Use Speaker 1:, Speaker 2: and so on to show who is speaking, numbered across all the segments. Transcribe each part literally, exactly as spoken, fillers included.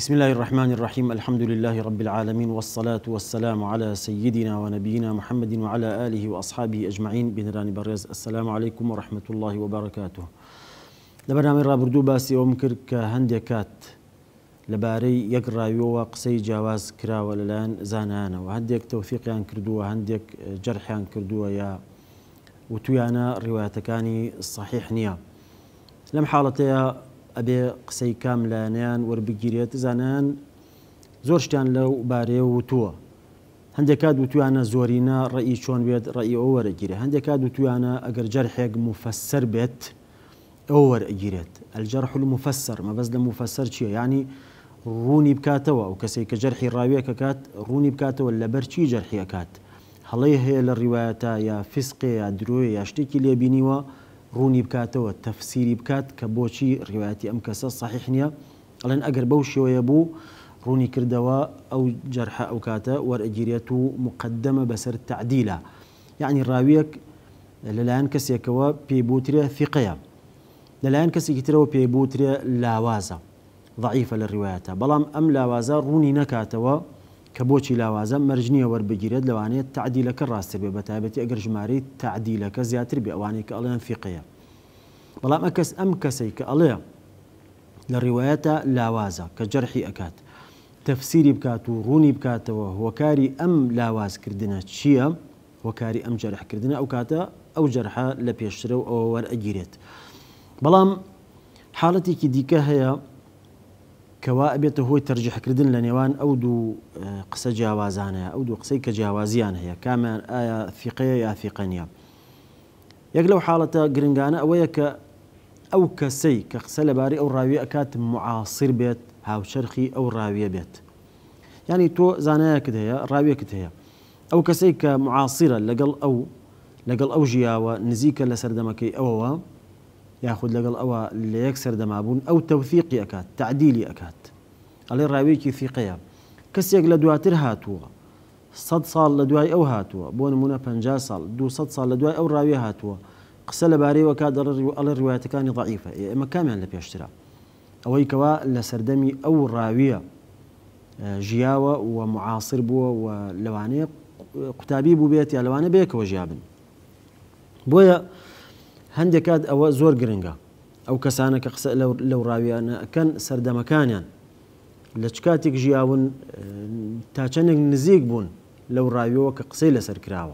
Speaker 1: بسم الله الرحمن الرحيم. الحمد لله رب العالمين، والصلاة والسلام على سيدنا ونبينا محمد وعلى آله وأصحابه أجمعين. بنراني برز السلام عليكم ورحمة الله وبركاته. لبرنامج رابردو باسي ومكر كهندكات لباري يقرأ يوا قصي جواز كرا وللان زانانا، وهندك توثيقيان كردوه وهندك جرحيان كردوه يا وتويانا روايتكاني الصحيح نيا. لم حالتها أبي قسەی کام لایەنیان وەربگیرێت زانان زۆر شتیان لەو بارەیە وتووە. هەندێک کات وتویانە زۆرینە ڕێی چۆن بێت ڕێی ئەو وەرەگیرێت، هەندێک کات وتویانە ئەگەر جەرحێک مفەسەر بێت ئەو وەرئەگیرێت. الجەرح المفەسەر مەبەست لە مفەسەر چییە؟ یعنی ڕوونی بکاتەوە ئەو کەسێک کە جەرحی ڕاویەکە کات ڕوونی بکاتەوە لەبەر چی جەرحی ئەکات، هەڵەی هەیە لە ڕیوایەتە یا فیسقێ یا درۆیە یا شتێکی لێبینیوە ڕوونی بکاتەوە تەفسیری بکات کە بۆچی ڕیواەتی ئەم کەسە صحیح نییە. ئەڵێن ئەگەر بەو شێوەیە بوو ڕوونی کردەوە ئەو جەرحە ئەو کاتە وەرئەگیرێت و مقدمە بەسەر تعدیلە، یعنی ڕاویەک لەلایەن کەسێکەوە پێی بوترێ ثقەیە، لەلایەن کەسێکی ترەوە پێی بوترێ لاوازە ضعیفە لە ڕیواەتە، بەڵام ئەم لاوازە ڕوونی نەکاتەوە کە بۆچی لاوازە مەرجنیە وەربگیرێت، لەوانەیە تعدیلەکە ڕاستە بێ، بەتایبەتی ئەگەر ژمارەی تعدیلەکە زیاتر بێ ئەوانەی کە ئەڵێن ثقەیە. بەڵام ئەکەس ئەم کەسەی کە ئەڵێ لە ڕیواەتە لاوازە کە جەرحی ئەکات تەفسیری بکات و ڕوونی بکاتەوە هۆکاری ئەم لاوازکردنە چییە، هۆکاری ئەم جەرحکردنە، ئەو کاتە ئەو جەرحە لە پێشترە و ئەوە وەرئەگیرێت. بەڵام حاڵەتێکی دیکە هەیە کەوا ئەبێتە هۆی تەرجیحکردن لە نێوان ئەو دوو قسە جیاوازانەیە، ئەو دوو قسەی کە جیاوازیان هەیە، کامیان ئایا ثقەیە یا ثقە نییە. یەک لەو حاڵەتە گرنگانە ئەوەیە کە ئەو کەسەی کە قسە لەبارەی ئەو ڕاویە ئەکات معاصر بێت، هاوچەرخی ئەو ڕاویە بێت. یعنی تۆ زانایەکت هەیە، ڕاویەکت هەیە، ئەو کەسەی کە معاصرە لەگەڵ ئەو لەگەڵ ئەو ژیاوە نزیکە لە سەردەمەکەی ئەوەوە، یاخود لەگەڵ ئەوە لە یەک سەردەما بوون، ئەو تەوثیقی ئەکات، تعدیلی ئەکات، ئەڵێ ڕاویەکی ثقەیە. کەسێک لە دواتر هاتووە، سەد ساڵ لە دوای ئەو هاتووە، بۆ نمونە پەنجا ساڵ دووسەد ساڵ لە دوای ئەو ڕاویە هاتووە، قسە لەبارەیەوە کات ئەڵێ ڕیوایەتەکانی ضعیفە. ئێمە کامیان لە پێشترە؟ ئەوەی کەوا لە سەردەمی ئەو ڕاویە ژیاوە و معاصر بووە و لەوانەیە قوتابی بوو بێت یا لەوانە بێکەوە ژیابن. بۆیە هەندێک کات ئەوە زۆر گرنگە، ئەو کەسانە کە قسە لەو ڕاویانە ئەکەن سەردەمەکانیان لە چ کاتێک ژیاون تا چەندێک نزیک بوون لەو ڕاویەوە کە قسەی لەسەر کراوە،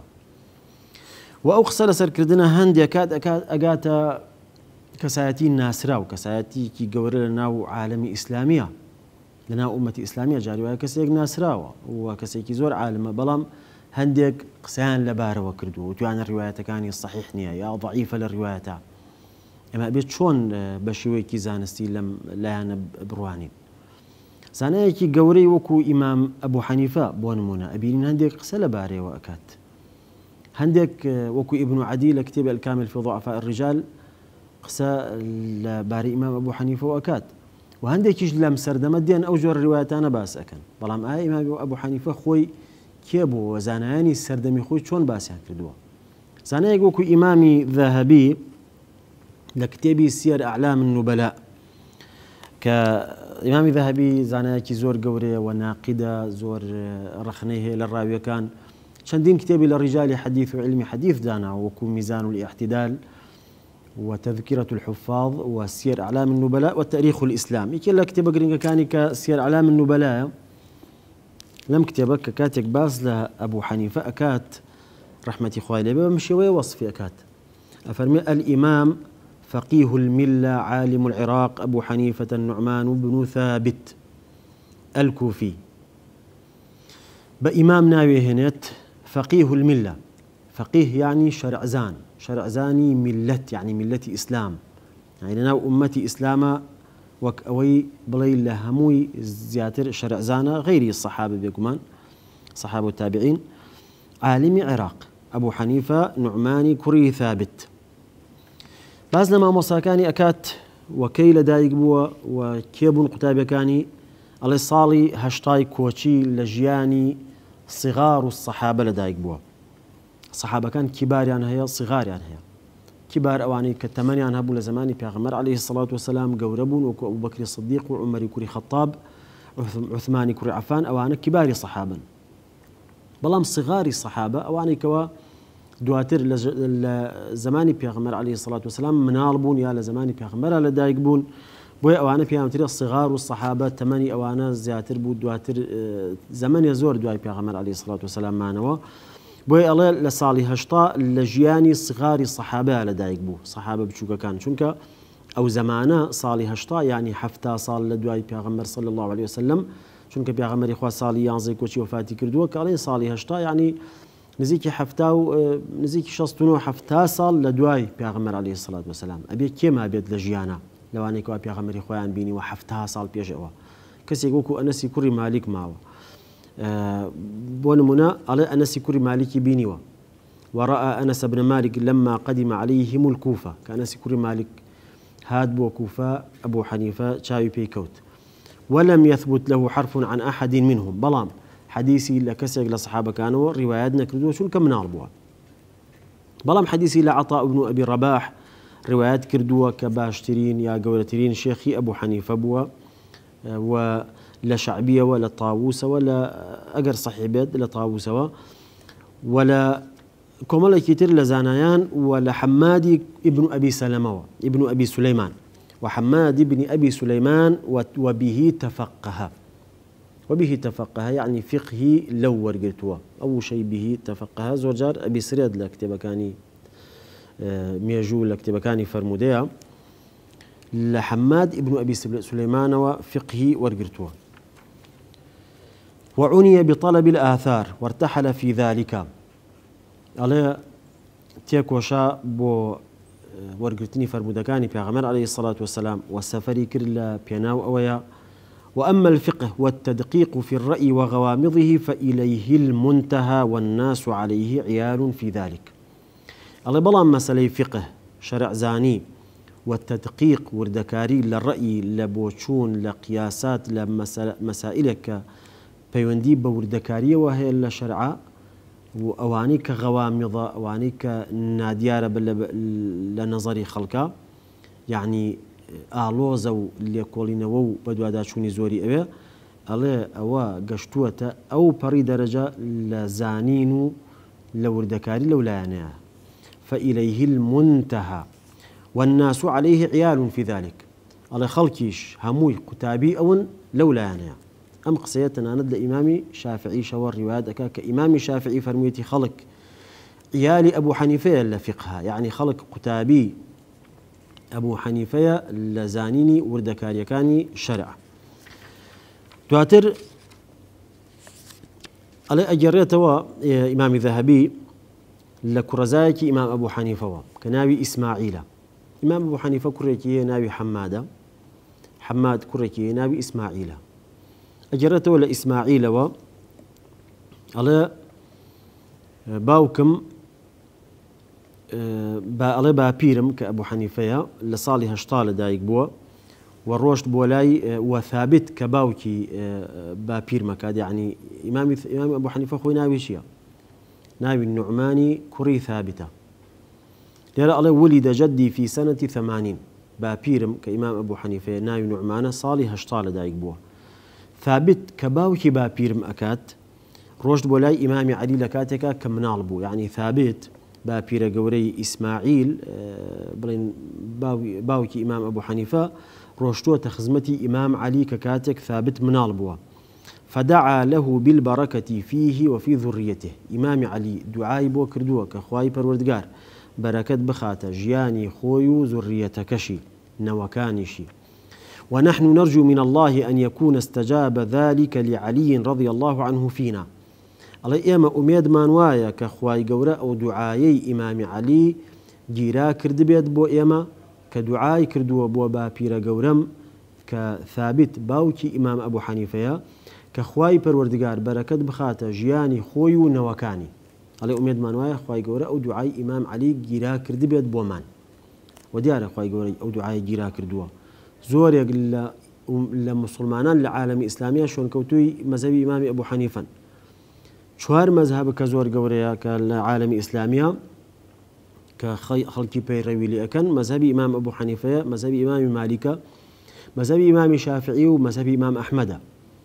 Speaker 1: و ئەو قسە لەسەرکردنە هەندێک کات ئەگاتە کەسایەتی ناسرا و کەسایەتیکی گەورە لە ناو عالەمی ئیسلامیە، لە ناو ئومەتی ئیسلامیە. جاری وایە کەسێک ناسراوە و کەسێکی زۆر عالمە، بەڵام هەندێک قسەیان لەبارەوە کردو و توانە ڕیوایەتەکانی صحیح نییە یا ضعیفە لە ڕیوایەتە. ئەمە بێت چۆن بە شێوەیەکی زانستی لەم لایەنە بڕوانین. زانایەکی گەورەی وەکو ئیمام ئەبوو حەنیفە بۆ نمونە ئەبینین هەندێک قسە لەبارەیەوە ئەکات، هەندێک وەکو ئیبن عەدی لە کتێبی الکامل فی ضعفاء الرجال قسە لەبارەی ئیمام ئەبوو حەنیفەوە ئەکات، و هەندێکیش لەم سەردەمە دێن ئەو جۆرە ڕیوایەتانە باس ئەکەن. بەڵام ئایا ئیمام ئەبوو حەنیفە خۆی کێ بووە؟ زانایانی سەردەمی خۆی چۆن باسییان کردووە؟ زانایەک وەکو ئیمامی ذەهەبی لە کتێبی سیر ئەعلام النوبەلا، کە ئیمامی ذەهەبی زانایەکی زۆر گەورەیە و ناقیدە، زۆر ڕخنەی هەیە لە ڕاویەکان، چەندین کتێبی لە ڕیجالی حەدیث و علمی حەدیث دانا، وەکو میزان الاعتدال وتذكرة الحفاظ وسير أعلام النبلاء والتاريخ الإسلامي. كلا كتابة گرنگەکانی کە سير أعلام النبلاء لم كتابة كاتك باز لە أبو حنيفة أكات رحمة خوای لێ بێ بەشێوەیە وەصفی أكات، أفرمي الإمام فقيه الملة عالم العراق أبو حنيفة النعمان بن ثابت الكوفي. بإمام ناوي هنت فقيه الملة، فقيه يعني شرعزان، شرعزاني ملة يعني ملة إسلام، يعني لنا أمتي إسلاما وك أوي بلي لهموي زياتر شرعزانا غيري الصحابة بيكمان صحابة التابعين. عالم عراق أبو حنيفة نعماني كري ثابت. باز لما مصاكاني أكات وكيل دايق بوا وكيبون قتابكاني الله صالي هشتاي كوتشي لجياني صغار الصحابة لدايق بوا. صحابة كان كبار يعني هي صغار يعني هي كبار أواني كتماني هبوا لزماني بيغمر عليه الصلاة والسلام قوربون وكو أبو بكر الصديق وعمر كوري خطاب عثماني كري عفان أوان كبار الصحابة بلام صغار الصحابة أواني كوا دواتر لزماني بيغمر عليه الصلاة والسلام منالبون يا لزماني بيغمر على دايقبون بوي أوانا بيغمر الصغار والصحابة تماني أوانا زياتر بود دواتر زمان يزور دواي بيغمر عليه الصلاة والسلام مانوا بوي الله لصالي هشتا لجياني صغار الصحابة على دايقبو صحابة بشوكا كان شنكا أو زمانه صالي هشتا يعني حفتا صال لدواي بيغمر صلى الله عليه وسلم شنكا بيغمر إخوة صالي يانزي كوشي وفاتي كردوه كالين صالي هشتا يعني نزيكي حفتا و نزيكي شصتونو حفتا صال لدواي بيغمر عليه الصلاة والسلام أبي كيما بيد لجيانا لو أنا كوا بيغمر إخوان بيني وحفتا صال بيجوا كسي يقولكو أنسي كوري مالك ماو أه بونمنا على أنسي كوري مالك بيني ورأى أنس بن مالك لما قدم عليهم الكوفة كأنس كوري مالك هاد بو كوفة أبو حنيفة شاوي بيكوت ولم يثبت له حرف عن أحد منهم بلام حديثي لكسر لصحابة كانوا رواياتنا كردوا شو كم ناربوها بلام حديثي لعطاء بن أبي رباح روايات كردوا كباشترين يا قولترين شيخي أبو حنيفة بوا ولا شعبية ولا طاووسة ولا أجر صحيبات لا طاووسة ولا كمال كتير لزانيان ولا حمادي ابن أبي سلمة ابن أبي سليمان وحماد ابن أبي سليمان وبه تفقه وبه تفقه يعني فقهي لو ورقتوا أول شيء به تفقه زوجار أبي سريد لكتب كاني ميجو لكتب كاني فرموديا لحماد ابن أبي سليمان وفقهي ورقتوا وعني بطلب الآثار وارتحل في ذلك على تيكوشا بو ورقتني فرمودكاني بيغمر عليه الصلاة والسلام والسفري كرلا بيناو أويا وأما الفقه والتدقيق في الرأي وغوامضه فإليه المنتهى والناس عليه عيال في ذلك الله بلان مسألة فقه شرع زاني والتدقيق وردكاري للرأي لبوشون لقياسات لمسائلك بيوندي بوردكارية وهي الشرع وأواني كغوامضة أواني كناديارة لنظري خلقا يعني آلوزو ليكولينوو بدو شوني زوري أبي الله أوا قشتوة أو بري درجة لزانينو لوردكاري لولانا فإليه المنتهى والناس عليه عيال في ذلك الله خلقيش هموي كتابي أو لولانا أم قصيتنا ند إمامي شافعي شور روايات كإمام شافعي فرميتي خلق عيالي أبو حنيفة لفقها يعني خلق كتابي أبو حنيفة لزانيني وردكاري كاني شرع تواتر على أجريته إمام ذهبي لكرزايك إمام أبو حنيفة كنابي إسماعيل إمام أبو حنيفة كريكي نابي حمادة حماد كريكي نابي إسماعيل أجرته لإسماعيل و على باوكم با على بابيرم كأبو حنيفة لصالح هشطال دايق بوا والروشت بولاي وثابت كباوكي بابير مكاد يعني إمام إمام أبو حنيفة خوي ناوي شيا ناوي النعماني كري ثابتة لأن الله ولد جدي في سنة ثمانين بابيرم كإمام أبو حنيفة ناوي نعمانه صالح هشطال دايق بوا ثابت كباوكي بابيرم أكاد روشت بولاي إمام علي لكاتك كمنال بو يعني ثابت بابير قوري إسماعيل بلين باوي باوكي إمام أبو حنيفة روشتوة خزمتي إمام علي ككاتك ثابت منال بوا فدعا له بالبركة فيه وفي ذريته إمام علي دعاي بو كردوه كخواي پروردگار بركة بخاته جياني خويو ذريته كشي نوكانشي ونحن نرجو من الله أن يكون استجاب ذلك لعلي رضي الله عنه فينا الله إما أميد مانوايا كخواي قورا أو دعايي إمام علي جيرا كرد بيد بو إما كدعاي كردو بو بابير قورم كثابت باوكي إمام أبو حنيفة كخواي پروردگار بركة بخاته جياني خويو نوكاني الله أميد مانوايا خواي قورا أو دعاي إمام علي جيرا كرد بيد بو مان وديار خواي قورا أو دعاي جيرا كردوا زور يقل لمسلمان لعالم إسلامي شون كوتوي مذهب إمام أبو حنيفة شوار مذهب كزور قوريا كالعالم إسلامية كخلقي بيروي لأكن مذهب إمام أبو حنيفة مذهب إمام مالك مذهب إمام شافعي ومذهب إمام أحمد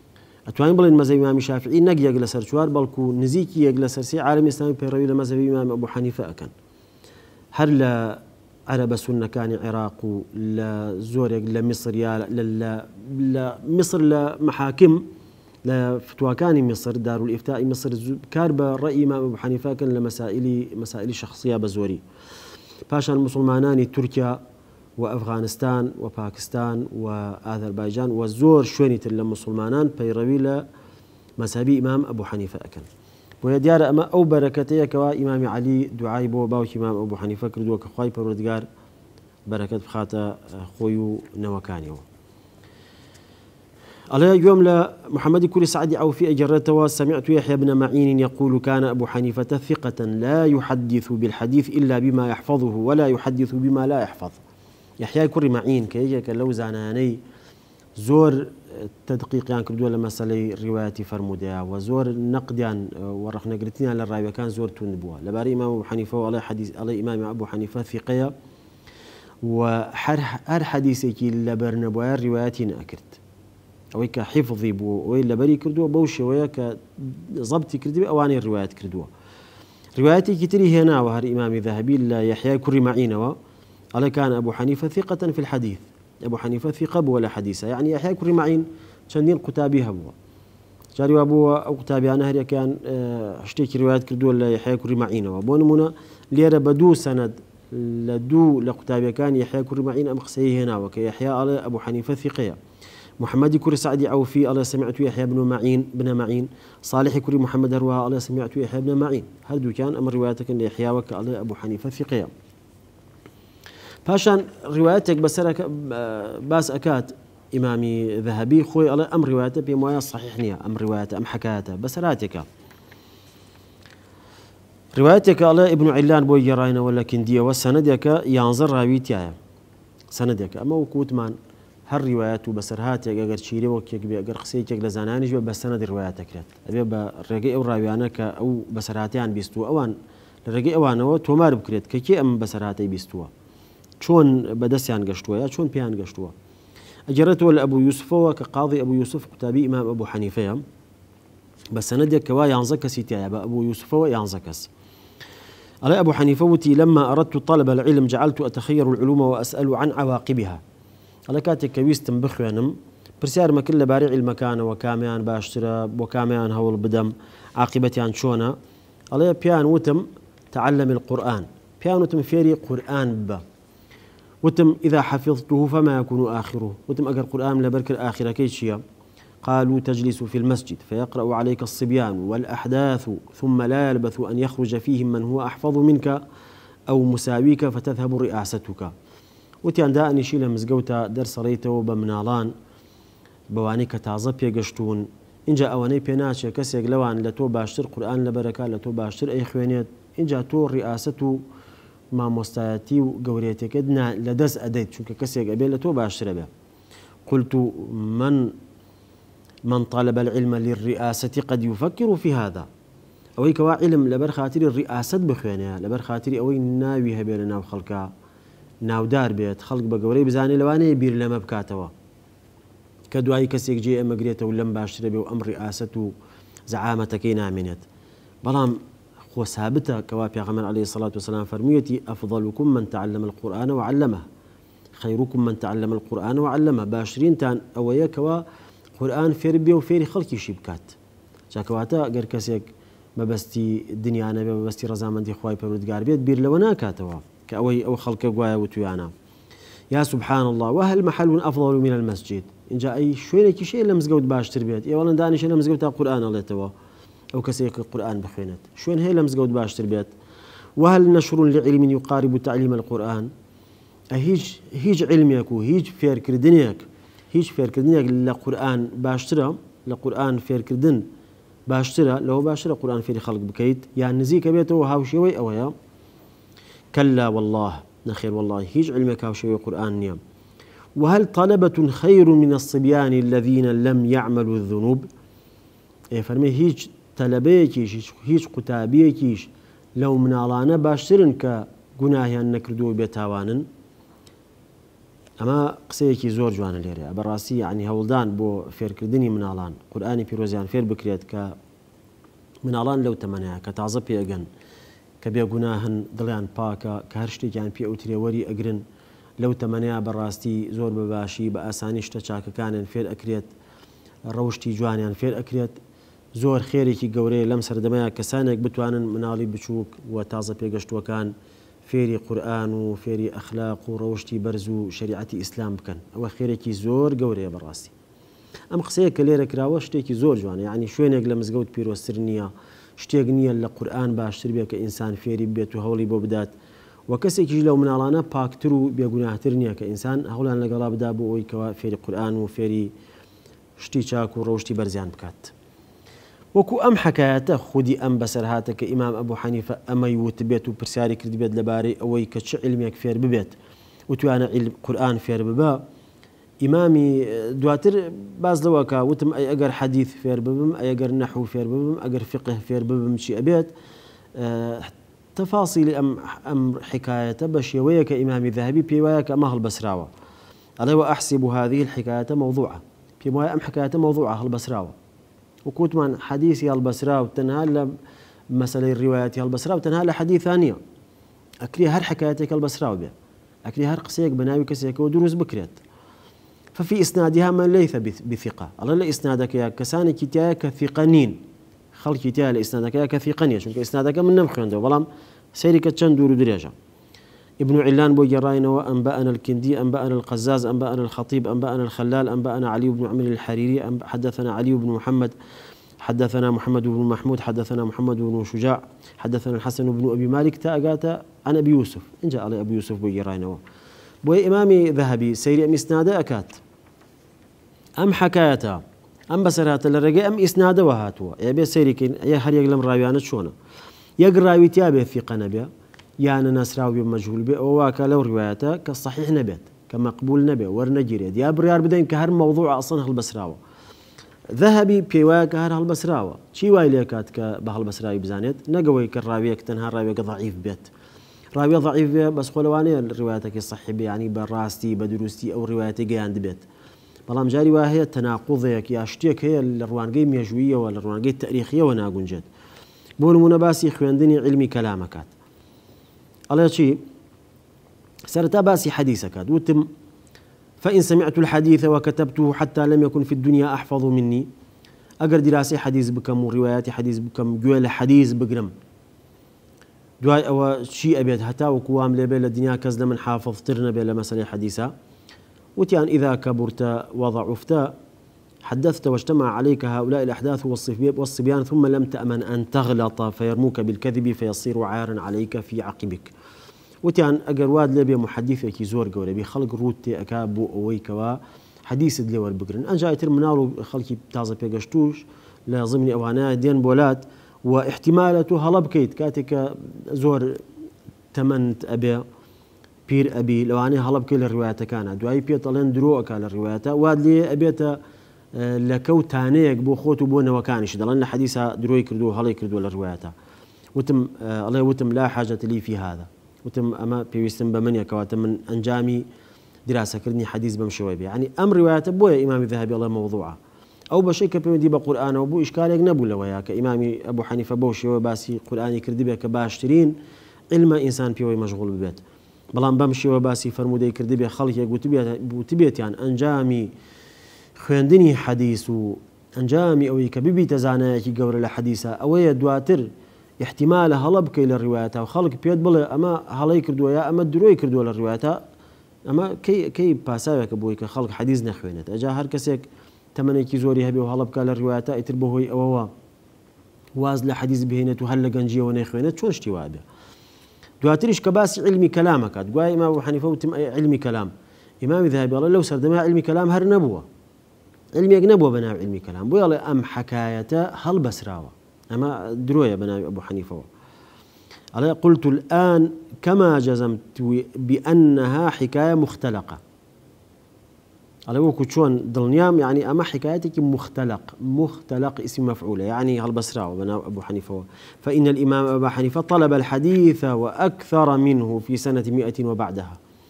Speaker 1: ئەتوانین بڵێن مەذهبی ئیمامی شافعی نەک یەک لەسەر چوار بەڵکو نزیکی یەک لەسەر سێ عالەمی ئیسلامی پەیڕەوی لە مەذهبی ئیمام ئەبوو حەنیفە ئەکەن. هەر لە عەرەبە سوننەکانی عێراق و لە زۆرێک لە میسر یا لە میسر لە مەحاکم لە فتواکانی میسر دارولئیفتای میسر کار بە ڕەئی ئیمام ئەبوو حەنیفە ئەکەن لە مەسائیلی مەسائیلی شەخسیە بە زۆری. پاشان مسلمانانی تورکیا و ئەفغانستان و پاکستان و ئازەربایجان و زۆر شوێنی تر لە مسلمانان پەیڕەوی لە مەذهبی ئیمام ئەبوو حەنیفە ئەکەن. بۆیە دیارە ئەمە ئەو بەرەکەتەیەکەوە ئیمامی عەلی دوعای بۆ باوکی ئیمام ئەبوو حەنیفە کردووە کە خوای پەروەردگار بەرەکەت بخاتە خۆی و نەوەکانیەوە. على يوم لا محمد كل سعد عوفي أجرته سمعت يحيى بن معين يقول كان أبو حنيفة ثقة لا يحدث بالحديث إلا بما يحفظه ولا يحدث بما لا يحفظ. يحيى كل معين كيجك لو زاناني زور تدقيقيان كردوا لمسألة رواية فرمودها وزور نقديان ورخنا قلتنا على الرأي كان زور تنبوها لباري إمام أبو حنيفة وعلى حديث على إمام أبو حنيفة ثقية وهر حديثك لبرنبوها رواياتنا أكرت أو كحفظي بو وإلا بري كردوا بوشة ويا كضبطي كردوا أواني الروايات كردوا رواياتي كتير هنا وهر إمام ذهبي لا يحيى كري معينه على كان أبو حنيفة ثقة في الحديث أبو حنيفة ثقة ولا حديثة يعني يحيى كري معين شندين قتابي هبوا جاري أبو أو قتابي أنا هري كان اشتكي روايات كردوا لا يحيى كري معينه وبونمنا ليرى بدو سند لدو لقتابي كان يحيى كري معين أم خسيه هنا وكيحيى على أبو حنيفة ثقية محمد كوري سعدي عوفي الله سمعت يحيى بن معين بن معين صالح كوري محمد رواه الله سمعت يحيى بن معين هردو كان أمر رواياتك ليحيى وك على أبو حنيفة ثقية باشان رواياتك بسرك باس أكاد إمامي ذهبي خوي على أمر رواياته بموايا صحيح نية أمر رواياته أم حكاياته بسراتك رواياتك على ابن علان بوي جراينا ولا كندية وسندك ينظر راويتيا سندك أما وكوت مان هر روايات وبسرهات اگر شيري وكيك بي اگر قسيك لزانانيش بسند رواياتك رات ابي برقي او راويانك او بسرهاتيان بيستو اوان رقي اوانو تومار بكريت كيكي ام بسرهاتي بيستو شلون بدسيان قشتوا يا شلون بيان قشتوا اجرته لابو يوسف وكقاضي ابو يوسف كتابي امام ابو حنيفه بسندك كوا ينزكس يا ابو يوسف وينزكس على ابو حنيفه وتي لما اردت طلب العلم جعلت اتخير العلوم واسال عن عواقبها على كاتك كويستم بخوانم برسيار ما كل بارع المكان وكاميان باشترى وكاميان هول بدم عاقبتي شونا على بيان وتم تعلم القرآن بيان وتم فيري قرآن با وتم إذا حفظته فما يكون آخره وتم أقر قرآن لبرك الآخرة كيشيا قالوا تجلس في المسجد فيقرأ عليك الصبيان والأحداث ثم لا يلبث أن يخرج فيهم من هو أحفظ منك أو مساويك فتذهب رئاستك وتیان دا ئەنیشی لە مزگەوتە دەرسەڕێیتەوە بە مناڵان بەوانەی کە تازە پێگەشتوون اینجا ئەوانەی پێناچێت کەسێک لەوان لە تۆ باشتر قورئان لەبەرەکە لە تۆ باشتر ئەی خوێنێت اینجا تۆ ڕئاسەت و مامۆستایەتی و گەورەیەتەکەت لەدەست ئەدەیت چونکە کەسێک ئەبێت لە تۆ باشترە بێ قلت من من طلب العلم للرئاسة قد يفكر في هذا ئەوەی کەوا علم لەبەر خاتری ڕئاسەت بخوێنێ لەبەر خاتری ئەوەی ناوی هەبێ لە ناو خەڵکە ناودار بێت خەڵک بە گەورەی بزانێ لەوانەیە بیر لەمە بکاتەوە کە دوایی کەسێک جێ ئەمەگرێتەوە و لەم باشترە بێ و ئەم ڕئاسەت و زەعامەتەکەی نامێنێت بەڵام خۆ سابتە کەوا پێغەمبەر عەلەیهی سەڵات وسەلام فەرموویەتی ئەفضەلکم من تعلم القورئان وعلمه خەیرکم من تعلم القورئان وعلمه باشترینتان ئەوەیە کەوا قورئان فێر بێ و فێری خەڵکیشی بکات جاکەواتە ئەگەر کەسێک مەبەستی دنیا نەبێ مەبەستی ڕەزامەندی خوای پەروەردگار بێت بیر لەوە ناکاتەوە كأوي أو خلق قوايا وتويانا يا سبحان الله وهل محل أفضل من المسجد إن جاء أي شوينك شيء لم زجود باش تربيت يا والله داني شيء لم زجود القرآن الله توا أو كسيك القرآن بخينت شوين هي لم زجود باش تربيت وهل نشر لعلم يقارب تعليم القرآن هيج هيج علمك وهيج فير كردنيك هيج فير كردنيك للقرآن باشترا لقرآن فير كردن باشترا لو باشترا قرآن فير خلق بكيت يعني نزيك بيته وهاوشي أو يا كلا والله نخير والله هيج علمك وشوي قرآن نيام وهل طلبة خير من الصبيان الذين لم يعملوا الذنوب إيه فرمي هيج طلبيكيش هيج قتابيكيش لو من علانا باشترن كجناهي أن نكردو بيتاوانن أما قسەیەکی زۆر جوانە لێرە بەڕاستی یعنی هەوڵدان بۆ فێرکردنی مناڵان قورئانی پیرۆزیان فێر بکرێت کە مناڵان لەو تەمەنەیە کە تازە پێگەن کە بێگوناهن دڵیان پاکە کە هەر شتێکیان پێ ئەوترێ وەری ئەگرن لەو تەمەنەیە بەڕاستی زۆر بەباشی بە ئاسانی شتە چاکەکانیان فێر ئەکرێت ڕەوشتی جوانیان فێر ئەکرێت زۆر خێرێکی گەورەیە لەم سەردەمەیە کەسانێک بتوانن مناڵی بچووک و تازە پێگەشتووەکان فێری قورئان و فێری ئەخلاق و ڕەوشتی بەرز و شریعەتی ئیسلام بکەن ئەوە خێرێکی زۆر گەورەیە بەڕاستی ئەم قسەیە کە لێرە کراوە شتێکی زۆر جوانە یعنی شوێنێک لە مزگەوت پیرۆستر نییە شتێک نییە لە قورئان باشتر بێت کە ئینسان فێری بێت و هەوڵی بۆ بدات و کەسێکیش لەو مناڵانە پاکتر و بێگوناهتر نییە کە ئینسان هەوڵیان لەگەڵا بدا بۆ ئەوی کەوا فێری قورئان و فێری شتی چاک و ڕەوشتی بەرزیان بکات وەکو ئەم حکایەتە خودی ئەم بەسەر هاتە کە ئیمام ئەبوو حەنیفە ئەمەی وتبێت و پرسیاری کردبێت لەبارەی ئەوەی کە چه علمێک فێر ببێت وتوانە قورئان فێر ببە ئیمامی دواتر باز لەوەکە وتم ئەی ئەگەر حەدیث فێر ببم ئەی ئەگەر نەحو فێر ببم ئەگەر فقه فێر ببم چی ئەبێت تەفاسیلی ئەم ئەم حکایەتە بە شێوەیە کە ئیمامی ذەهەبی پێی وایە کە ئەمە هەڵبەسراوە ئەڵێ وەئەحسیب هذه الحکایەتە موضوعە پێم وایە ئەم حکایەتە موضوعە هەڵبەسراوە وكوتمان حديثي البصرة وتنها ل مسألة الروايات البصرة وتنها لحديث ثانية أكري هر حكايتك البصرة وبيع أكري هر قصيك بناوي كسيك ودروس بكريت ففي إسنادها من ليس بثقة الله لا إسنادك يا كسانك كتايا كثقنين خلق كتايا لإسنادك يا كثقنية شو إسنادك من نمخ عنده والله سيرك تشن دور درجة ابن علان بو جراين وأنبأنا الكندي أنبأنا القزاز أنبأنا الخطيب أنبأنا الخلال أنبأنا علي بن عمرو الحريري حدثنا علي بن محمد حدثنا محمد بن محمود حدثنا محمد بن شجاع حدثنا الحسن بن أبي مالك تأجاتا عن أبي يوسف إن جاء علي أبي يوسف بو جراين بو إمامي ذهبي سيري أم إسناد أكات أم حكايتها أم بسرات الرجاء أم إسناد وهاتوا يا بي سيري كين يا هر يقلم راويانة شونه يقراوي تيابي في قنبيا يعني ناس راوي مجهول به وواك لو روايته كالصحيح نبت كمقبول نبي ورنجريد يا بريار بدين كهر موضوع اصلا هالبسراوه ذهبي بيوا كهر هالبسراوه شي وايليكات كبهالبسراوي بزانيت نقوي كالراويك تنها راويك ضعيف بيت راوي ضعيف بيه بس خلواني روايتك الصحيح يعني براستي بدروستي او روايتي جاند بيت بلام جاري واهي تناقضيك يا شتيك هي الروانقي ميجويه ولا الروانقي التاريخيه وناقنجد بون منباسي خويندني علمي كلامكات الله شيء سرت باسي حديثك وتم فإن سمعت الحديث وكتبته حتى لم يكن في الدنيا أحفظ مني أقر دراسي حديث بكم وروايات حديث بكم جوال حديث بقرم دواي أو شيء أبيت حتى وكوام لبيل الدنيا كزل من حافظ ترنا بلا مسألة حديثة وتيان إذا كبرت وضعفت حدثت واجتمع عليك هؤلاء الأحداث والصبيان ثم لم تأمن أن تغلط فيرموك بالكذب فيصير عارا عليك في عقبك وتيان أجر واد لبي محدثك زور قولي بخلق روتي أكابو أويكوا حديث دلي والبقرن أن جاء ترمنالو خلقي بتازا بيقشتوش لازمني أوانا دين بولات واحتمالته هلب كيت كاتك زور تمنت أبي بير أبي لو أنا هلب كيل الرواية كانت دواي بيطلين دروك على الرواية واد لي أبيته لكوتانيك بو خوتو بونا وكانش دلنا حديثها دروي كردو هلاي كردو للرواياتها وتم آه الله وتم لا حاجة لي في هذا وتم أما بيستم بمنيا كواتم من أنجامي دراسة كردني حديث بمشوي به يعني أمر روايات بويا إمام الذهبي الله موضوعة أو بشيء كبير بقرآن أو بو إشكالك نبولا ويا كإمامي أبو حنيفة بوشي وباسي قرآني كردي بك باشترين علم إنسان بيوي مشغول ببيت بلان بمشي وباسي فرمودي كردي بك خلق يقول تبيت يعني أنجامي خوێندنی حەدیث و ئەنجامی ئەوەی کە ببیتە زانایەکی گەورە لە حەدیثە ئەوەیە دواتر احتیمالە هەڵە بکەی لە ڕیوایەتە و خەڵک پێت بڵێ ئەمە هەڵەی کردووە یا ئەمە درۆی کردووە لە ڕیوایەتە ئەمە کەی پاساوێکە بۆی کە خەڵک حەدیث نەخوێنێت ئەجا هەر کەسێک تەمەنێکی زۆری هەبێ و هەڵە بکات لە ڕیوایەتە ئیتر بەهۆی ئەوەوە واز لە حەدیث بهێنێت و هەر لە گەنجیەوە نەخوێنێت چۆن شتی وابێ دواتریش کە باسی علمی کەلامەکات دوای ئیمام ئەبوو حەنیفە وتم علمی کەلام ئیمامی ذەهەبی ئەڵێ لەو سەردەمە علمی کەلام هەر نەبووە علمي نبوة بناء علمي كلام بويا أم حكايته هل بسراوة أما دروية بناء أبو حنيفة على قلت الآن كما جزمت بأنها حكاية مختلقة على وكو شون ضلنيام يعني أما حكايتك مختلق مختلق اسم مفعولة يعني هل بسراوة بناء أبو حنيفة فإن الإمام أبو حنيفة طلب الحديث وأكثر منه في سنة مئة وبعدها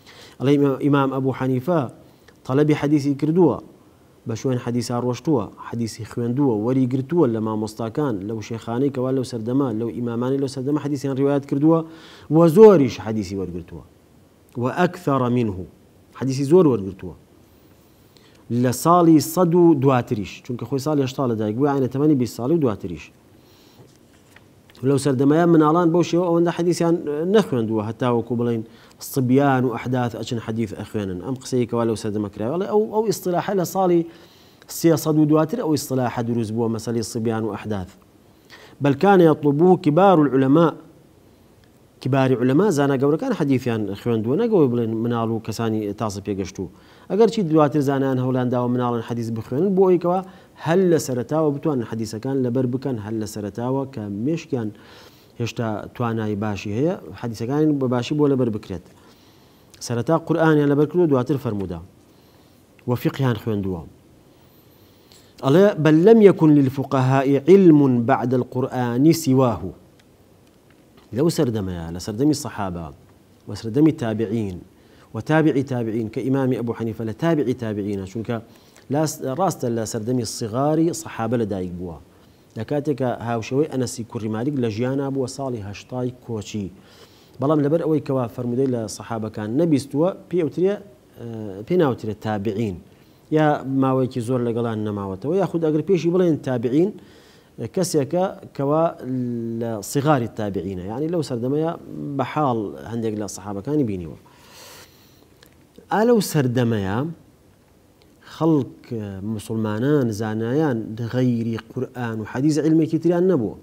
Speaker 1: الله إمام أبو حنيفة طلبي حديثي كردوه بشوين حديث روشتوه حديثي خويندوه وري قرتوه لما مستاكان لو شيخاني كوال لو سردمان لو إماماني لو سردمان حديثي عن روايات كردوه وزوريش حديثي ورقرتوه وأكثر منه حديثي زور ورقرتوه لصالي صدو دواتريش چونك خوي صالي اشتال دايق بو يعني تماني بيس صالي ودواتريش ولو سردمان من آلان بوشي وأن حديثي عن نخويندوه حتى وكوبلين الصبيان وأحداث أجن حديث أخوانا أم قسيك ولا وسد مكرا أو أو اصطلاح له صالي سياسة دواتر أو اصطلاح دروز بو مسألة الصبيان وأحداث بل كان يطلبوه كبار العلماء كبار علماء زانا قبل كان حديث عن أخوان دونا قبل منالو كساني تعصب يقشتو أجر شيء دواتر زانا هولندا ومنال حديث بخوان بو إيكوا هل سرتاوا بتوان حديث كان لبرب كان هل سرتاوا كمش كان هشتا توانای باشی هي حديث كان باشي بولا بربكرت سرتا قرآن يلا بركلو دواتر فرمودا وفقها خوندوا الله بل لم يكن للفقهاء علم بعد القرآن سواه لو سردما لسردمي الصحابة وسردمي التابعين وتابع تابعين كإمام أبو حنيفة لتابع تابعين شنك لا راست لسردمي الصغار صحابة لدايق بوا لكاتك هاوشوي أنسي كوري مالك لجيانا أبو صالح هشتاي كوشي بلام لبر أوي كوا فرمودي للصحابة كان نبيستوا بي أوتريا بينا أوتريا تابعين يا ماويكي زور لقلان نماوته وياخذ أقرب بيشي بلين تابعين كسيكا كوا صغار التابعين يعني لو سردميا بحال هندق للصحابة كان يبينيوا ألو سردميا خلق مسلمانان زانايان غير قرآن وحديث علمي كتير نبوه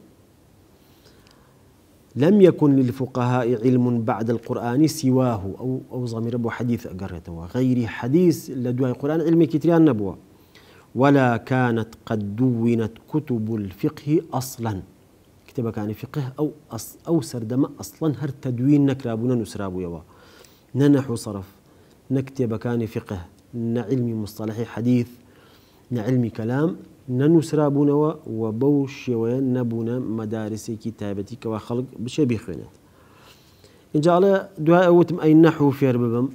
Speaker 1: لم يكن للفقهاء علم بعد القرآن سواه أو أو ضمير أبو حديث أقرته غير حديث لدواء القرآن علمي كتير نبوه ولا كانت قد دونت كتب الفقه أصلا كتابة كان فقه أو أص أو سردم أصلا هر تدوين نكرابنا نسرابو يوا ننحو صرف نكتب كان فقه نعلم مصطلح حديث نعلم كلام ننسرابون وبوش ونبونا مدارس كتابتي كوخلق بشبه خينات إن جاء الله دعاء وتم أي نحو في ربهم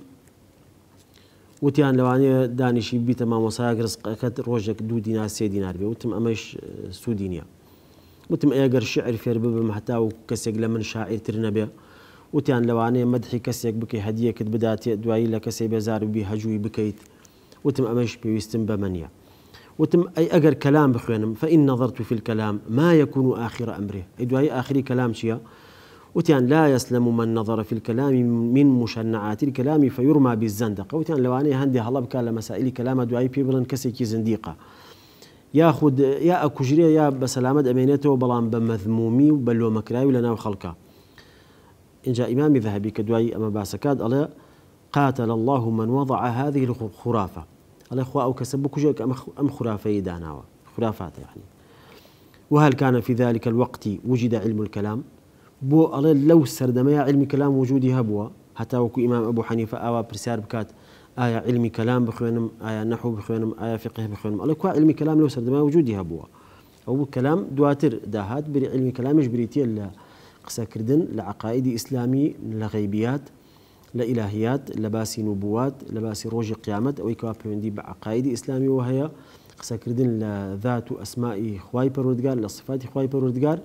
Speaker 1: وتيان لواني دانشي بي تمام وصايق رزقك روجك دو دينار سي دينار بي وتم أمش سو دينيا وتم أيقر شعر في ربهم حتى وكسيق لمن شاعر ترنبيا وتيان لواني مدحي كسيق بكي هدية كد بدات دعاء لك سي بزار بي هجوي بكيت وتم أمش بيستم بمنيا وتم أي أجر كلام بخوانم فإن نظرت في الكلام ما يكون آخر أمره إدواي آخر كلام شيا وتيان لا يسلم من نظر في الكلام من مشنعات الكلام فيرمى بالزندقة وتيان لو أنا هندي هلا بكال مسائل كلام دواي بيبرن كسيكي زنديقة ياخذ يا أكجريا يا بسلامة أمينته بلان بمذمومي وبلو مكراي ولنا وخلقه إن جاء إمام ذهبي كدواي أما باسكاد الله قاتل الله من وضع هذه الخرافة الأخوة أو كسبك جوك أم خرافة داناوة خرافات يعني وهل كان في ذلك الوقت وجد علم الكلام بو الله لو سردما علم كلام وجودها بوا حتى وكو إمام أبو حنيفة أو برسار بكات آية علم كلام بخوانم آية نحو بخوانم آية فقه بخوانم الله كوا علم كلام لو سردما وجودها بوا أو كلام دواتر داهات بري علم كلام مش بريتي إلا قسا كردن لعقائد إسلامي لغيبيات لإلهيات لباسي نبوات لباسي روج قيامت أو يكواب بيوندي بعقائد إسلامي وهي قسا كردن لذات أسماء خواي بروردقار لصفات خواي بروردقار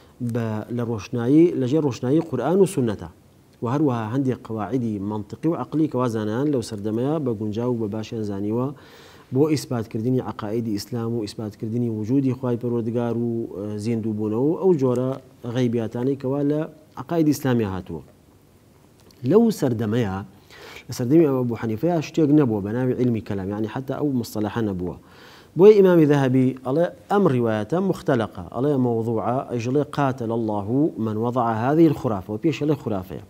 Speaker 1: لروشناي لجي روشناي قرآن وسنة وهروها عندي قواعد منطقي وعقلي كوازانان لو سردميا بقنجاو بباشا زانيوا بو إثبات كردني عقائد إسلام وإثبات كردني وجودي خواي بروردقار وزين دوبونو أو جورا غيبياتاني كوالا عقائد إسلامية هاتو لو سردميا سردمي أبو حنيفة اشتيق نبوة بناوي علمي كلام يعني حتى أو مصطلح نبوة بوي إمام ذهبي الله أمر روايات مختلقة الله موضوعة أجل قاتل الله من وضع هذه الخرافة وبيش الله خرافة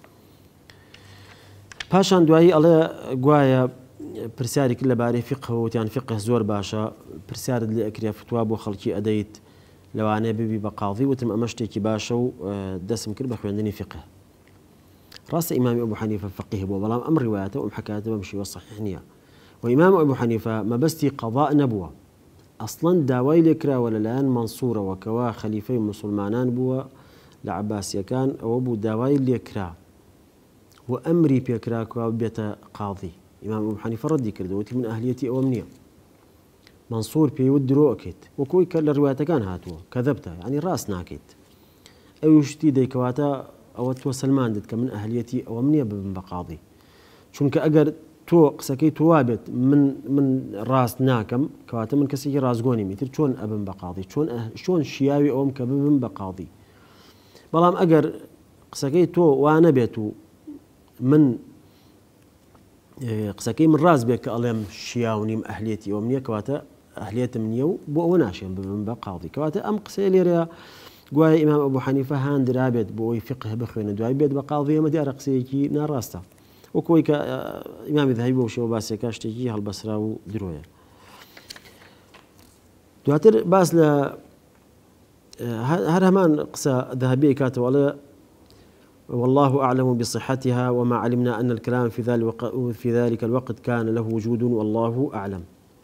Speaker 1: باشان دوائي الله قوايا برساري كل باري فقه وتيان فقه زور باشا برسار اللي أكريا فتواب وخلقي أديت لو أنا ببي بقاضي وتم أمشتكي باشا دسم كربخ عندني فقه راس إمام أبو حنيفة فقيه بو بلام أمر رواياته وأم حكايته بمشي والصحيح نية وإمام أبو حنيفة ما بستي قضاء نبوة أصلا داوي لكرا ولا الآن منصورة وكوا خليفي مسلمانان بوا لعباسيا كان أو أبو داوي لكرا وأمري بيكراك وبيت قاضي. إمام أبو حنيفة ردي كردوتي من أهليتي أو أمنية. منصور بيود روكيت وكوي كل الرواية كان هاتو كذبته يعني راس ناكيت أو يشتي ديكواتا أو تو سلمان دت كمن أهليتي أو أمنية ببن بقاضي شون كأجر تو قسكي توابت من من راس ناكم كواتا من كسي راس قوني متر شون أبن بقاضي شون أه شون شياوي أوم كببن بقاضي بلام أجر قسكي تو وأنا بيتو من قسكي من راس بيك ألم شياوني أهليتي أو أمنية كواتا أهلية منيو بو وناشين ببن بقاضي كواتا أم قسي ليريا قواي إمام أبو حنيفة هان درابت بوي فقه بخوين دواي بيت بقاضي ما دي أرقسيكي ناراستا وكوي كإمام ذهبي وشو باسي كاشتكي هالبصرة ودروية دواتر باس ل هرهمان قصة ذهبية كاتب ولا والله أعلم بصحتها وما علمنا أن الكلام في ذلك في ذلك الوقت كان له وجود والله أعلم.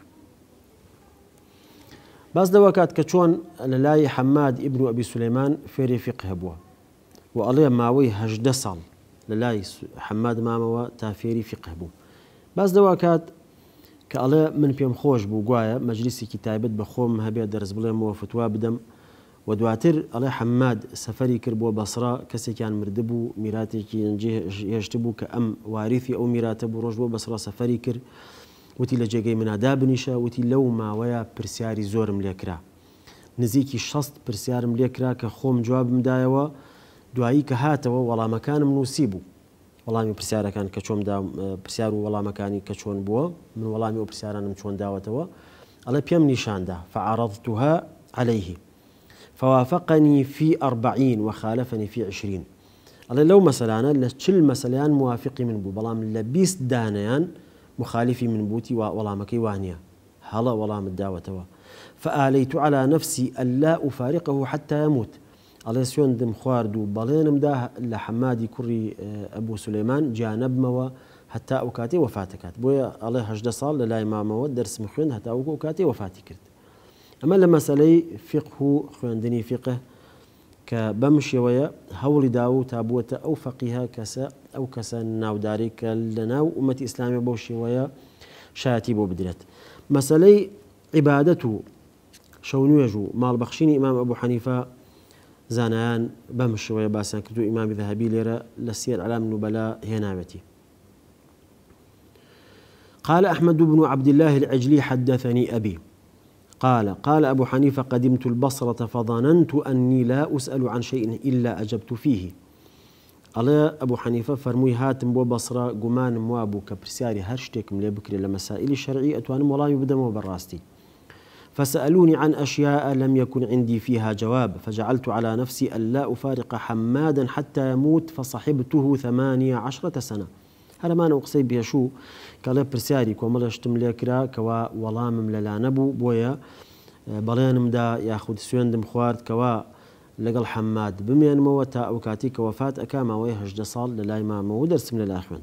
Speaker 1: باس دواكات كتشون للاي حماد ابن أبي سليمان في فقه بوا وأليه ماوي هجد صال للاي حماد ماموا تافيري فقه بو باس دواكات كأليه من بيم خوش بو قوايا مجلسي كتابت بخوم هبي درس بلهم وفتوى بدم ودواتر أليه حماد سفري كربو بصرة كسي كان مردبو ميراتي كي يجتبو كأم وارثي أو ميراتبو رجبو بصرة سفري كر وتي لجيجي من آداب نيشا وتي لو ما ويا برسياري زورم ليكرا نزيكي شصت برسيارم ليكرا كخوم جواب مدايوا دعائي كهاتوا والله مكان منوسيبو والله مي برسيارا كان كشوم دا برسيارو والله مكاني كشون بوا من والله مي برسيارا نمشون داوتوا الله بيم نيشان دا فعرضتها عليه فوافقني في أربعين وخالفني في عشرين الله لو مثلا أنا لشل مثلا موافقي من بو بلام لبيس دانيان مخالفي من بوتي والله مكي وانيا هلا والله مداوتوا فآليت على نفسي ألا أفارقه حتى يموت الله سيون دم خواردو بلينم ده لحمادي كري أبو سليمان جانب موا حتى أوكاتي وفاتكات بويا الله هجد صال لا إمام مود درس مخوين حتى أوكاتي وفاتي كرت أما لما سلي فقه خوندني فقه كبمشي ويا هول داو تابوت أو فقيها كسا أو كسا ناوداري كالناو أمة إسلامي بوشي ويا شاتي بو بدلت مسألة عبادته شونو يجو مال بخشيني إمام أبو حنيفة زانان بمشي ويا باسان كدو إمام ذهبي ليرة لسير علام النبلاء هنامتي قال أحمد بن عبد الله العجلي حدثني أبي قال قال أبو حنيفة قدمت البصرة فظننت أني لا أسأل عن شيء إلا أجبت فيه. الله أبو حنيفة فرموي هاتم بو بصرة قمان موابو كبرسياري هرشتكم لبكري لمسائل الشرعية أتوانم والله يبدموا براستي فسألوني عن أشياء لم يكن عندي فيها جواب فجعلت على نفسي ألا أفارق حمادا حتى يموت فصحبته ثمانية عشرة سنة. هذا ما نقصي بها شو قال برسياري كوملشتم ليكرا كوا والله ممللا نبو بويا بلينم دا ياخذ سويندم خوارد كوا لقل حماد بمين موتا أو كاتيك وفات أكاما ويهج دصال للاي ما مودرس من الآخوانت.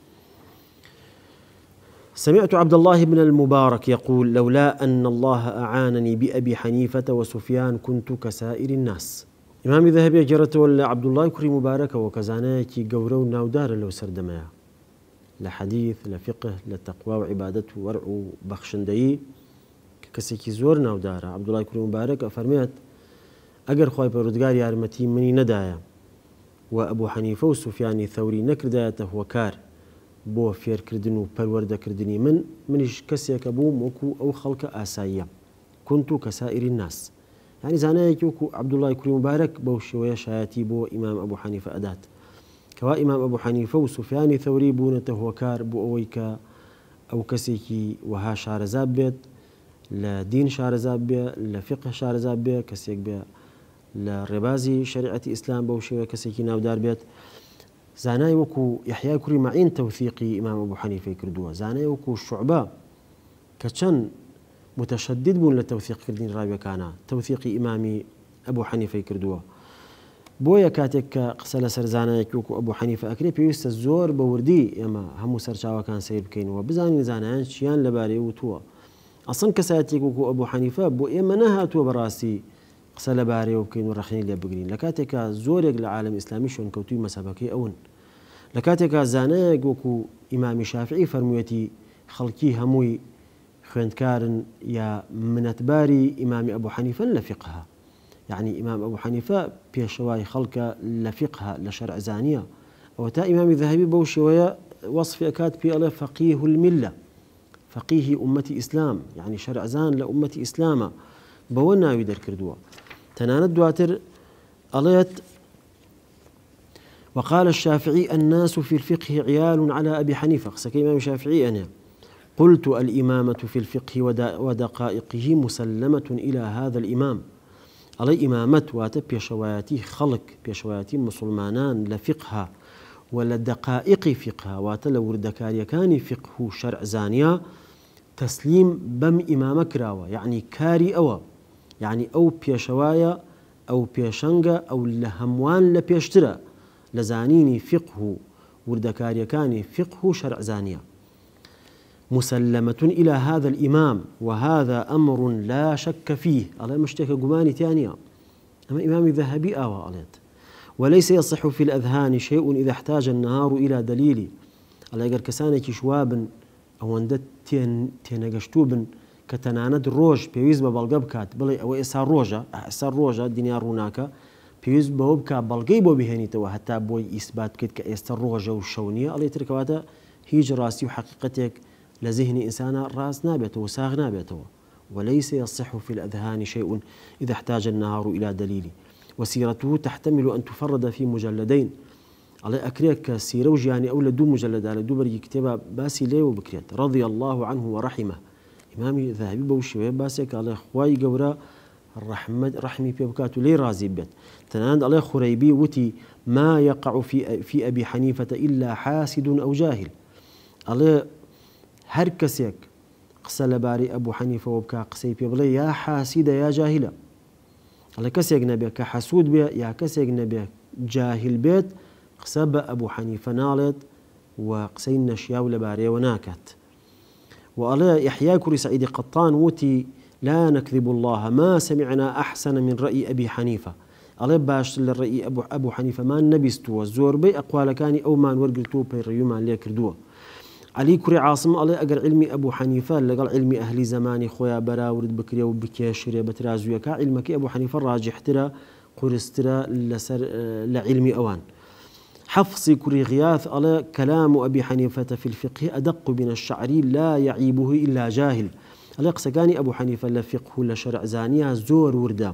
Speaker 1: سمعت عبد الله بن المبارك يقول لولا أن الله أعانني بأبي حنيفة وسفيان كنت كسائر الناس. إمام ذهبي جرت ولا عبد الله كري مبارك وكزاناكي قورو ناودار لو سردمايا لحديث لفقه لتقوى وعبادته ورع بخشندي كسيكي زور ناودار عبد الله كري مبارك فرميت أجر خواي بردقار يارمتي مني ندايا وأبو حنيفة وسفيان الثوري نكردايته وكار بو فير كردنو بالوردة كردني من منش كسيك أبو موكو أو خلق آسايا كنت كسائر الناس يعني زانايك وكو عبد الله كريم مبارك بو شوية شاياتي بو إمام أبو حنيفة أدات كوا إمام أبو حنيفة وسفيان الثوري بونته وكار بو أويكا أو كسيكي وها شارزاب بيت لدين شارزاب بيت لفقه شارزاب بيت كسيك بيت لربازي شريعة إسلام بو شوية كسيكي ناودار بيت زاناي وكو يحيى كري معين توثيقي إمام أبو حنيفة كردوه زاناي وكو الشعبة كتشن متشدد بون لتوثيق كردين رابي كانا توثيقي إمامي أبو حنيفة كردوه بويا كاتك قسل سرزاناي وكو أبو حنيفة أكري بيوست الزور بوردي يما همو سرشاوة كان سير بكين وبزاني زانايان شيان لباري وتوا أصلا كساتيك وكو أبو حنيفة بو إما نهاتوا براسي قسل باري وبكين ورخنين اللي بقرين لكاتك زورك لعالم إسلامي شون كوتوي مسابقي أون لكاتك زاناك وكو إمام الشافعي فرميتي خلقي هموي خويندكارن يا من أتباري إمام أبو حنيفة لفقها، يعني إمام أبو حنيفة بيشواي خلق لفقها لشرع زانية، وتا إمام الذهبي بوشوية وصف أكاد بي فقيه الملة، فقيه أمة إسلام، يعني شرع زان لأمة إسلام بونا ويدر كردوا تناند دواتر أليت. وقال الشافعي الناس في الفقه عيال على أبي حنيفة، سكي إمام الشافعي أنا قلت الإمامة في الفقه ودقائقه مسلمة إلى هذا الإمام. علي إمامة واتب بيشواتي خلق بيشواتي مسلمانان لفقها ولدقائق فقها واتلو ردكاريا كان فقه شرع زانيا تسليم بم إمام كراوة، يعني كاري أوا، يعني أو بيشوايا أو بيشنغا أو لهموان لبيشترى لزانيني فقه وردكاريا كان فقه شرع زانيا مسلمة إلى هذا الإمام، وهذا أمر لا شك فيه. الله مشتكى قماني تانية، أما إمام الذهبي آوى عليت. وليس يصح في الأذهان شيء إذا احتاج النهار إلى دليل. الله يقول كسانك شوابا أو أندت تينقشتوبا كتناند الروج بيوز ببلغب كات بلي أو إسار روجا إسار روجا دينار هناك بيوز بوبكا بلغي بو بهني توا حتى بوي إثبات كت كإسار روجا والشونية. الله يتركواتا هيج راسي وحقيقتك لذهن إنسان راس نابته وساغ نابته. وليس يصح في الأذهان شيء إذا احتاج النهار إلى دليل، وسيرته تحتمل أن تفرد في مجلدين. على أكريك سيرة وجياني أو لدو مجلد على دو بري كتابة باسي ليه وبكريت رضي الله عنه ورحمه. إمامي ذهبي بوشي باسك على خواي قورا الرحمة رحمي بيبكاتو لي رازي بيت تناند على خريبي وتي ما يقع في في أبي حنيفة إلا حاسد أو جاهل. على هر كسيك قسل باري أبو حنيفة وبكا قسي بيبلي يا حاسد يا جاهلة. على كسيك نبي كحسود بي يا كسيك نبي جاهل بيت قسب أبو حنيفة نالت وقسين نشياو لباري وناكت. وعلى يحيى كري سعيد قطان وتي لا نكذب الله ما سمعنا أحسن من رأي أبي حنيفة. على باش للرأي أبو أبو حنيفة ما نبستوا الزور بي أقوال كاني أو ما نورقلتو بيريو ما ليك ردوا. علي كري عاصم على أجر علمي أبو حنيفة لقال علمي أهل زماني خويا براورد بكري وبكيشري بترازويا كعلمك أبو حنيفة راجح ترى قرسترا لسر لعلمي أوان. حفصي كري غياث على كلام أبي حنيفة في الفقه أدق من الشعر لا يعيبه إلا جاهل. على قسكاني أبو حنيفة لفقه لشرع زانية زور وردا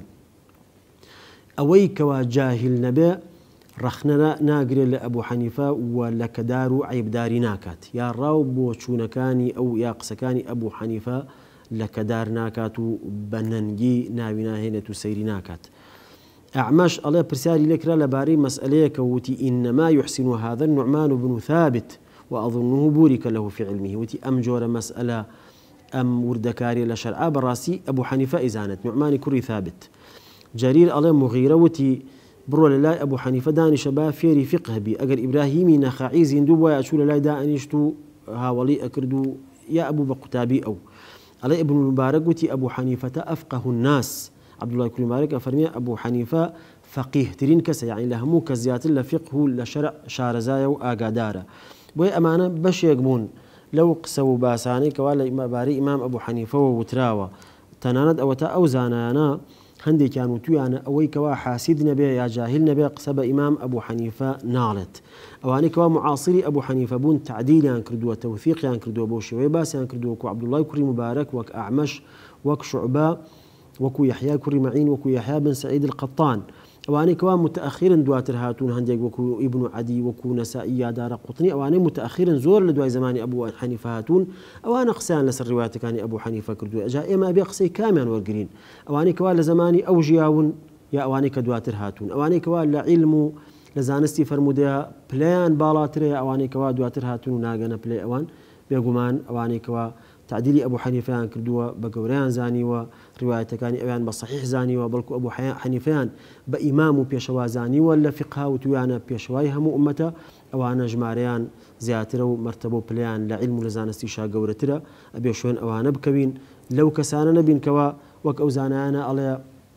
Speaker 1: أويك وجاهل نبي رخنا ناقري لأبو حنيفة ولا كدارو عيب داري ناكات يا راوب وشونكاني أو يا قسكاني أبو حنيفة لكدار ناكاتو بننجي ناوينا هنا تسيري ناكات. أعمش الله برسالي لك لباري مسألة كوتي إنما يحسن هذا النعمان بن ثابت وأظنه بورك له في علمه وتي أم جور مسألة أم وردكاري لشرع براسي أبو حنيفة إزانت نعمان كري ثابت. جرير الله مغيرة وتي برو لله أبو حنيفة داني شباب فيري فقه بي أجر إبراهيمي نخاعي زندوب ويأشول لا دا أنيشتو هاولي أكردو يا أبو بقتابي أو علي ابن المبارك وتي أبو حنيفة أفقه الناس. عبد الله كل مبارك أفرمي أبو حنيفة فقيه ترين كسا يعني لهمو كزيات لفقه لشرع شارزايا وآقادارا بوي أمانة باش يقبون لو قسوا باساني كوالا إما باري إمام أبو حنيفة ووتراوة تناند أو تا أوزانانا هندي كانوا تويانا أوي كوا حاسد نبي يا جاهل نبي قسب إمام أبو حنيفة نالت أواني كوا معاصري أبو حنيفة بون تعديل يعني كردوا توثيق يعني كردوا بوشي باس يعني كردوا كو عبد الله كري مبارك وك أعمش وك شعبة وكو يحيى كري معين وكو يحيى بن سعيد القطان. أواني كوا متأخرا دواتر هاتون هنديك وكو ابن عدي وكو نسائي دار قطني أواني متأخرا زور لدواي زمان أبو حنيفة هاتون أواني قسان لسر رواياتك كان أبو حنيفة كردو جاء إما أبي قسي كامل ورقرين أواني كوا لزماني أو جياون يا أواني كدواتر هاتون أواني كوا لعلم لزانستي فرمودها بلان بالاتري أواني كوا دواتر هاتون ناقنا بلاي أوان بيقومان أواني كوا تعديلي أبو حنيفة كردوا بقوريان زاني ورواية كان أبيان بصحيح زاني وبلكو أبو حنيفة بإمام بيشوا زاني ولا فقها وتويانا بيشواي هم أمته أوانا جماريان زياترو مرتبو بليان لعلم لزانستي شا قورترا أبي شوين أوانا بكوين لو كسانا نبين كوا وك أوزانانا على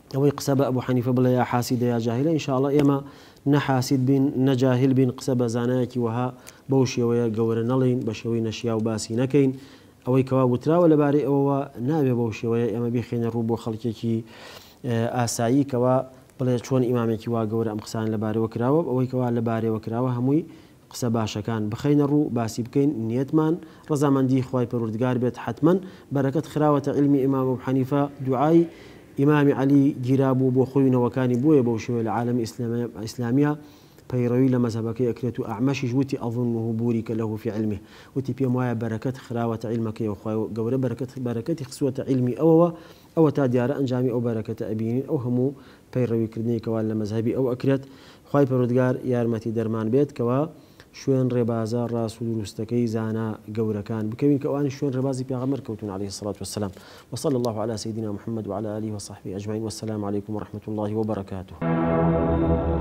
Speaker 1: أو قسب أبو حنيفة بلا يا حاسد يا جاهل إن شاء الله إما نحاسد بين نجاهل بين قسب زاناك وها بوشي ويا جور نلين بشوي نشيا وباسي نكين أو كوا وترا ولا باري أو نابي بوشي ويا إما بيخين الروبو خلقك ئاسایی کەوا بڵێ چۆن ئیمامێکی وا گەورە ئەم قسان لەبارەی وەکراوە ئەوەی کەوا لەبارەی وەکراوە هەمووی قسە باشەکان بخەینە ڕوو باسی بکەین نیەتمان ڕەزامەندی خوای پەروەردگار بێت حتمەن بەرەکەت خراوەتە علمی ئیمام ئەبو حەنیفە دوعای ئیمامی عەلی گیرابوو بۆ خۆینەوەکانی بۆیە بەو شێوەیە لە عالەمی ئیسلامیە پەیڕەوی لە مەذهبەکەی ئەکرێت و ئەعمەشیش وتی ئەظنه بوریکە لەه فی علمه وتی پێم وایە بەرەکەت خراوەتە عیلمەکەی خوای گەورە بەرەکەتی خسووەتە علمی ئەوەوە ئەوە تا دیارە ئەنجامی ئەو بەرەکەتە ئەبینین ئەو هەموو پەیڕەویکردنی کەوا لە مەذهبی ئەو ئەکرێت خوای پەروەردگار یارمەتی دەرمان بێت کەوا شوێن ڕێبازە ڕاست و دروستەکەی زانا گەورەکان بکەوین کە ئەوانی شوێن ڕێبازی پێغەمبەر کەوتون عليه الصلاة والسلام وصلى الله على سيدنا محمد وعلى آله وصحبه أجمعين والسلام عليكم ورحمة الله وبركاته.